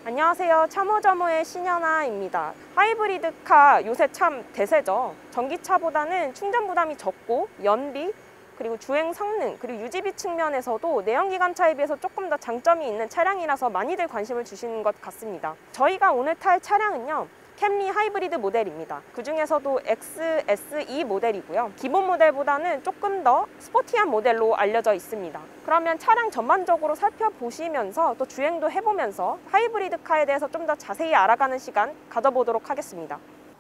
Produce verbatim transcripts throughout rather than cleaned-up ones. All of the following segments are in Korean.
안녕하세요. 참호점호의 신현아입니다. 하이브리드카 요새 참 대세죠. 전기차보다는 충전 부담이 적고 연비, 그리고 주행 성능, 그리고 유지비 측면에서도 내연기관차에 비해서 조금 더 장점이 있는 차량이라서 많이들 관심을 주시는 것 같습니다. 저희가 오늘 탈 차량은요, 캠리 하이브리드 모델입니다. 그 중에서도 엑스에스이 모델이고요. 기본 모델보다는 조금 더 스포티한 모델로 알려져 있습니다. 그러면 차량 전반적으로 살펴보시면서 또 주행도 해보면서 하이브리드카에 대해서 좀 더 자세히 알아가는 시간 가져보도록 하겠습니다.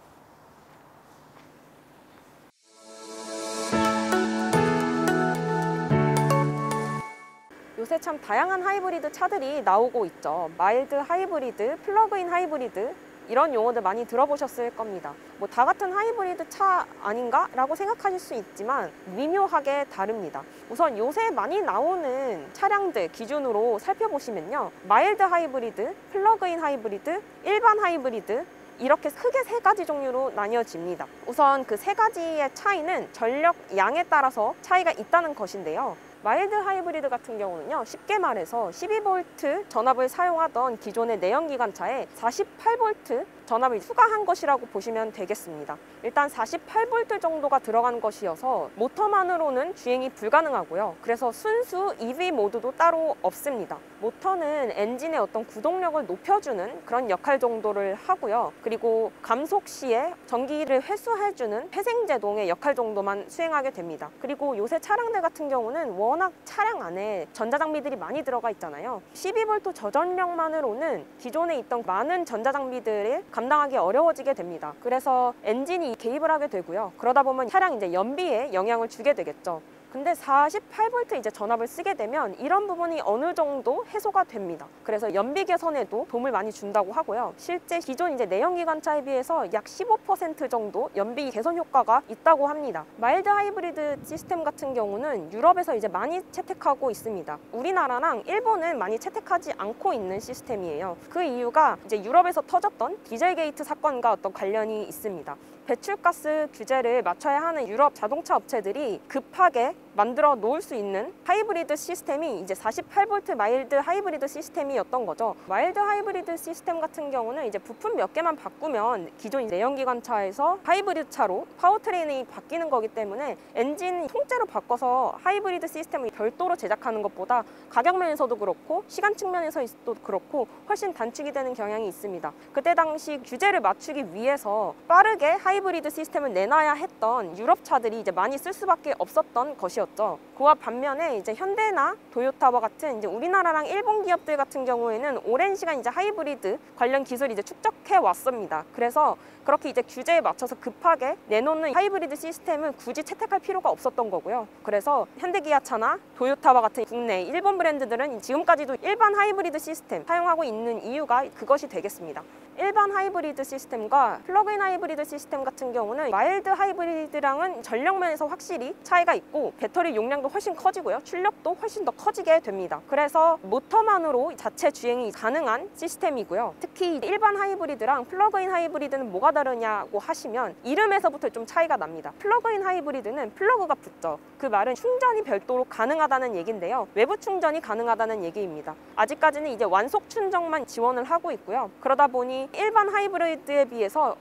요새 참 다양한 하이브리드 차들이 나오고 있죠. 마일드 하이브리드, 플러그인 하이브리드, 이런 용어들 많이 들어보셨을 겁니다. 뭐 다 같은 하이브리드 차 아닌가? 라고 생각하실 수 있지만 미묘하게 다릅니다. 우선 요새 많이 나오는 차량들 기준으로 살펴보시면요, 마일드 하이브리드, 플러그인 하이브리드, 일반 하이브리드, 이렇게 크게 세 가지 종류로 나뉘어집니다. 우선 그 세 가지의 차이는 전력 양에 따라서 차이가 있다는 것인데요. 마일드 하이브리드 같은 경우는요, 쉽게 말해서 십이 볼트 전압을 사용하던 기존의 내연기관차에 사십팔 볼트 전압을 추가한 것이라고 보시면 되겠습니다. 일단 사십팔 볼트 정도가 들어간 것이어서 모터만으로는 주행이 불가능하고요. 그래서 순수 이브이 모드도 따로 없습니다. 모터는 엔진의 어떤 구동력을 높여주는 그런 역할 정도를 하고요. 그리고 감속 시에 전기를 회수해주는 회생제동의 역할 정도만 수행하게 됩니다. 그리고 요새 차량들 같은 경우는 워낙 차량 안에 전자장비들이 많이 들어가 있잖아요. 십이 볼트 저전력만으로는 기존에 있던 많은 전자장비들을 감당하기 어려워지게 됩니다. 그래서 엔진이 개입을 하게 되고요. 그러다 보면 차량 이제 연비에 영향을 주게 되겠죠. 근데 사십팔 볼트 이제 전압을 쓰게 되면 이런 부분이 어느 정도 해소가 됩니다. 그래서 연비 개선에도 도움을 많이 준다고 하고요. 실제 기존 이제 내연기관차에 비해서 약 십오 퍼센트 정도 연비 개선 효과가 있다고 합니다. 마일드 하이브리드 시스템 같은 경우는 유럽에서 이제 많이 채택하고 있습니다. 우리나라랑 일본은 많이 채택하지 않고 있는 시스템이에요. 그 이유가 이제 유럽에서 터졌던 디젤 게이트 사건과 어떤 관련이 있습니다. 배출가스 규제를 맞춰야 하는 유럽 자동차 업체들이 급하게 만들어 놓을 수 있는 하이브리드 시스템이 이제 사십팔 볼트 마일드 하이브리드 시스템이었던 거죠. 마일드 하이브리드 시스템 같은 경우는 이제 부품 몇 개만 바꾸면 기존 내연기관차에서 하이브리드 차로 파워트레인이 바뀌는 거기 때문에 엔진 통째로 바꿔서 하이브리드 시스템을 별도로 제작하는 것보다 가격 면에서도 그렇고 시간 측면에서도 그렇고 훨씬 단축이 되는 경향이 있습니다. 그때 당시 규제를 맞추기 위해서 빠르게 하이브리드 시스템을 내놔야 했던 유럽 차들이 이제 많이 쓸 수밖에 없었던 것이었죠. 그와 반면에 이제 현대나 도요타와 같은 이제 우리나라랑 일본 기업들 같은 경우에는 오랜 시간 이제 하이브리드 관련 기술이 이제 축적해 왔습니다. 그래서 그렇게 이제 규제에 맞춰서 급하게 내놓는 하이브리드 시스템은 굳이 채택할 필요가 없었던 거고요. 그래서 현대기아차나 도요타와 같은 국내 일본 브랜드들은 지금까지도 일반 하이브리드 시스템 사용하고 있는 이유가 그것이 되겠습니다. 일반 하이브리드 시스템과 플러그인 하이브리드 시스템 같은 경우는 마일드 하이브리드랑은 전력면에서 확실히 차이가 있고 배터리 용량도 훨씬 커지고요. 출력도 훨씬 더 커지게 됩니다. 그래서 모터만으로 자체 주행이 가능한 시스템이고요. 특히 일반 하이브리드랑 플러그인 하이브리드는 뭐가 다르냐고 하시면 이름에서부터 좀 차이가 납니다. 플러그인 하이브리드는 플러그가 붙죠. 그 말은 충전이 별도로 가능하다는 얘기인데요. 외부 충전이 가능하다는 얘기입니다. 아직까지는 이제 완속 충전만 지원을 하고 있고요. 그러다 보니 일반 하이브리드에 비해서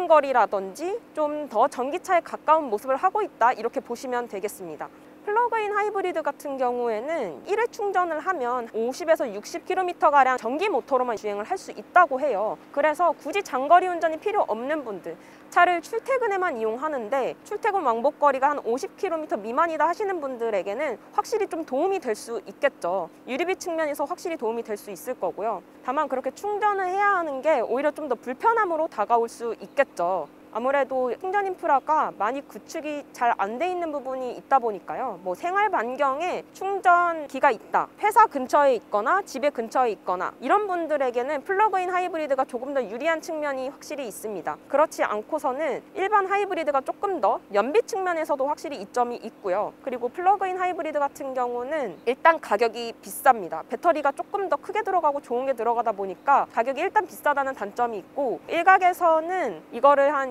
주행거리라든지 좀 더 전기차에 가까운 모습을 하고 있다, 이렇게 보시면 되겠습니다. 플러그인 하이브리드 같은 경우에는 일 회 충전을 하면 오십에서 육십 킬로미터가량 전기 모터로만 주행을 할 수 있다고 해요. 그래서 굳이 장거리 운전이 필요 없는 분들, 차를 출퇴근에만 이용하는데 출퇴근 왕복거리가 한 오십 킬로미터 미만이다 하시는 분들에게는 확실히 좀 도움이 될 수 있겠죠. 유리비 측면에서 확실히 도움이 될 수 있을 거고요. 다만 그렇게 충전을 해야 하는 게 오히려 좀 더 불편함으로 다가올 수 있겠죠. 아무래도 충전 인프라가 많이 구축이 잘 안 돼 있는 부분이 있다 보니까요. 뭐 생활 반경에 충전기가 있다, 회사 근처에 있거나 집에 근처에 있거나 이런 분들에게는 플러그인 하이브리드가 조금 더 유리한 측면이 확실히 있습니다. 그렇지 않고서는 일반 하이브리드가 조금 더 연비 측면에서도 확실히 이점이 있고요. 그리고 플러그인 하이브리드 같은 경우는 일단 가격이 비쌉니다. 배터리가 조금 더 크게 들어가고 좋은 게 들어가다 보니까 가격이 일단 비싸다는 단점이 있고, 일각에서는 이거를 한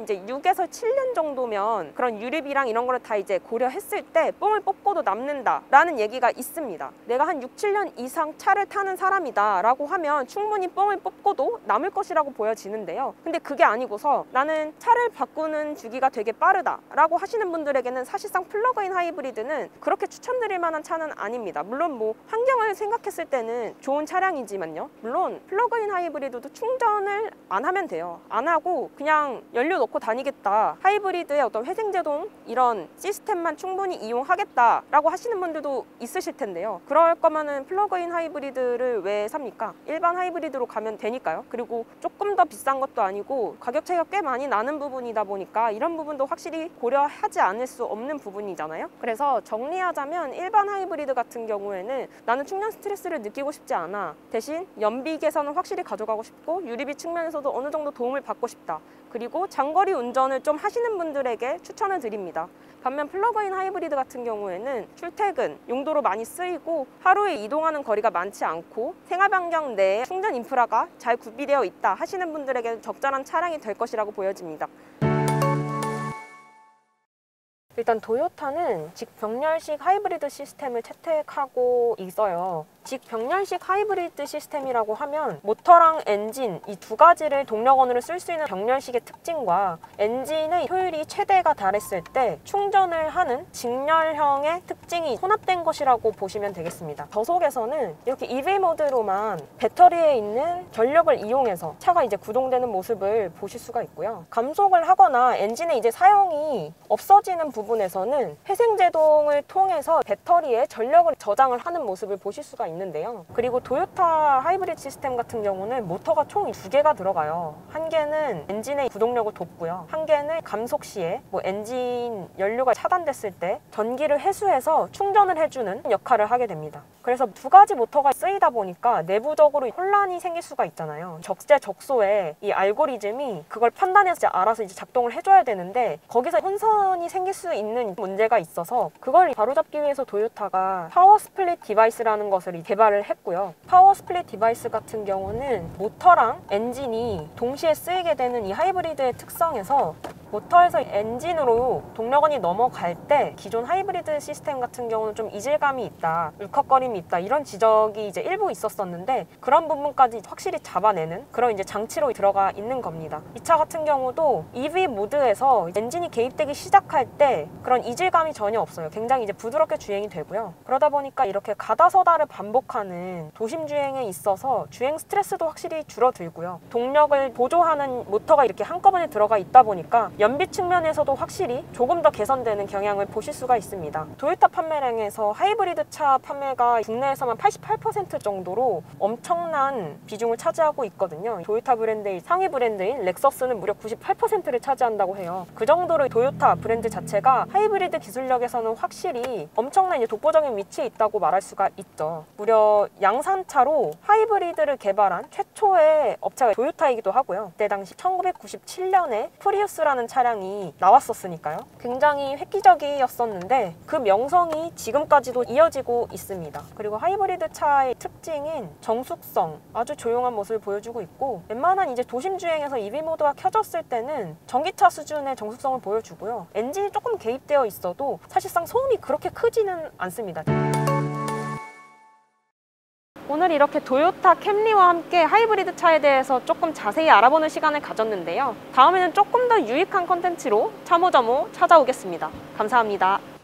이제 육에서 칠 년 정도면 그런 유류비랑 이런 거를 다 이제 고려했을 때 뽕을 뽑고도 남는다라는 얘기가 있습니다. 내가 한 육, 칠 년 이상 차를 타는 사람이다 라고 하면 충분히 뽕을 뽑고도 남을 것이라고 보여지는데요. 근데 그게 아니고서 나는 차를 바꾸는 주기가 되게 빠르다 라고 하시는 분들에게는 사실상 플러그인 하이브리드는 그렇게 추천드릴 만한 차는 아닙니다. 물론 뭐 환경을 생각했을 때는 좋은 차량이지만요. 물론 플러그인 하이브리드도 충전을 안 하면 돼요. 안 하고 그냥 연료 넣고 다니겠다, 하이브리드의 어떤 회생제동 이런 시스템만 충분히 이용하겠다 라고 하시는 분들도 있으실 텐데요. 그럴 거면은 플러그인 하이브리드를 왜 삽니까? 일반 하이브리드로 가면 되니까요. 그리고 조금 더 비싼 것도 아니고 가격 차이가 꽤 많이 나는 부분이다 보니까 이런 부분도 확실히 고려하지 않을 수 없는 부분이잖아요. 그래서 정리하자면 일반 하이브리드 같은 경우에는 나는 충전 스트레스를 느끼고 싶지 않아, 대신 연비 개선은 확실히 가져가고 싶고 유리비 측면에서도 어느 정도 도움을 받고 싶다, 그리고 장거리 운전을 좀 하시는 분들에게 추천을 드립니다. 반면 플러그인 하이브리드 같은 경우에는 출퇴근 용도로 많이 쓰이고 하루에 이동하는 거리가 많지 않고 생활 반경 내에 충전 인프라가 잘 구비되어 있다 하시는 분들에게는 적절한 차량이 될 것이라고 보여집니다. 일단 도요타는 직병렬식 하이브리드 시스템을 채택하고 있어요. 직병렬식 하이브리드 시스템이라고 하면 모터랑 엔진 이 두 가지를 동력원으로 쓸 수 있는 병렬식의 특징과 엔진의 효율이 최대가 달했을 때 충전을 하는 직렬형의 특징이 혼합된 것이라고 보시면 되겠습니다. 저속에서는 이렇게 이브이 모드로만 배터리에 있는 전력을 이용해서 차가 이제 구동되는 모습을 보실 수가 있고요. 감속을 하거나 엔진의 이제 사용이 없어지는 부분에서는 회생제동을 통해서 배터리에 전력을 저장을 하는 모습을 보실 수가 있는데요. 그리고 도요타 하이브리드 시스템 같은 경우는 모터가 총 두 개가 들어가요. 한 개는 엔진의 구동력을 돕고요. 한 개는 감속 시에 뭐 엔진 연료가 차단됐을 때 전기를 회수해서 충전을 해주는 역할을 하게 됩니다. 그래서 두 가지 모터가 쓰이다 보니까 내부적으로 혼란이 생길 수가 있잖아요. 적재적소에 이 알고리즘이 그걸 판단해서 이제 알아서 이제 작동을 해줘야 되는데 거기서 혼선이 생길 수 있는 문제가 있어서 그걸 바로잡기 위해서 도요타가 파워 스플릿 디바이스라는 것을 개발을 했고요. 파워 스플릿 디바이스 같은 경우는 모터랑 엔진이 동시에 쓰이게 되는 이 하이브리드의 특성에서 모터에서 엔진으로 동력원이 넘어갈 때 기존 하이브리드 시스템 같은 경우는 좀 이질감이 있다, 울컥거림이 있다 이런 지적이 이제 일부 있었었는데 그런 부분까지 확실히 잡아내는 그런 이제 장치로 들어가 있는 겁니다. 이 차 같은 경우도 이브이 모드에서 엔진이 개입되기 시작할 때 그런 이질감이 전혀 없어요. 굉장히 이제 부드럽게 주행이 되고요. 그러다 보니까 이렇게 가다서다를 반복하는 도심 주행에 있어서 주행 스트레스도 확실히 줄어들고요. 동력을 보조하는 모터가 이렇게 한꺼번에 들어가 있다 보니까 연비 측면에서도 확실히 조금 더 개선되는 경향을 보실 수가 있습니다. 도요타 판매량에서 하이브리드 차 판매가 국내에서만 팔십팔 퍼센트 정도로 엄청난 비중을 차지하고 있거든요. 도요타 브랜드의 상위 브랜드인 렉서스는 무려 구십팔 퍼센트를 차지한다고 해요. 그 정도로 도요타 브랜드 자체가 하이브리드 기술력에서는 확실히 엄청난 이제 독보적인 위치에 있다고 말할 수가 있죠. 무려 양산차로 하이브리드를 개발한 최초의 업체가 도요타이기도 하고요. 그때 당시 천구백구십칠 년에 프리우스라는 차량이 나왔었으니까요. 굉장히 획기적이었었는데 그 명성이 지금까지도 이어지고 있습니다. 그리고 하이브리드 차의 특징인 정숙성, 아주 조용한 모습을 보여주고 있고 웬만한 이제 도심 주행에서 이브이 모드가 켜졌을 때는 전기차 수준의 정숙성을 보여주고요. 엔진이 조금 개입되어 있어도 사실상 소음이 그렇게 크지는 않습니다. 오늘 이렇게 도요타 캠리와 함께 하이브리드 차에 대해서 조금 자세히 알아보는 시간을 가졌는데요. 다음에는 조금 더 유익한 컨텐츠로 차모자모 찾아오겠습니다. 감사합니다.